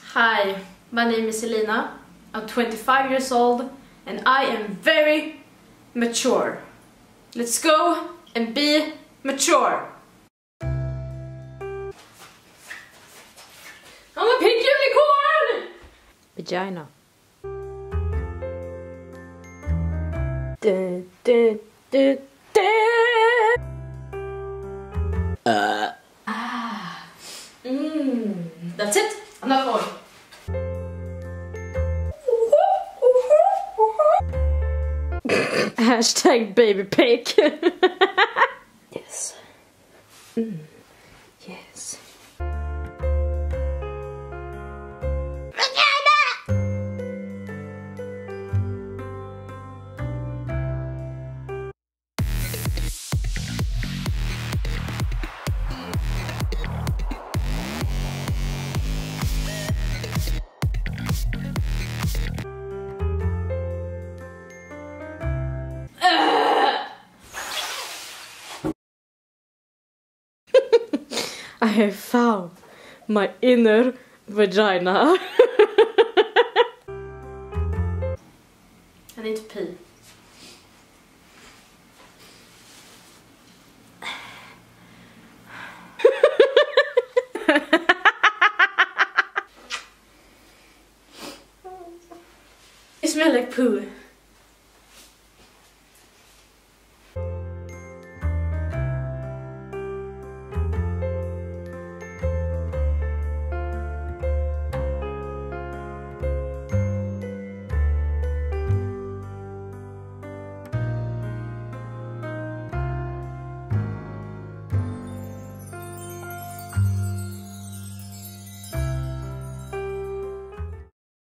Hi, my name is Elina. I'm 25 years old and I am very mature. Let's go and be mature. I'm a pink unicorn! Vagina. That's it. I'm not going. Hashtag baby pick. Yes. Yes. I have found my inner vagina. I need to pee. You smell like poo.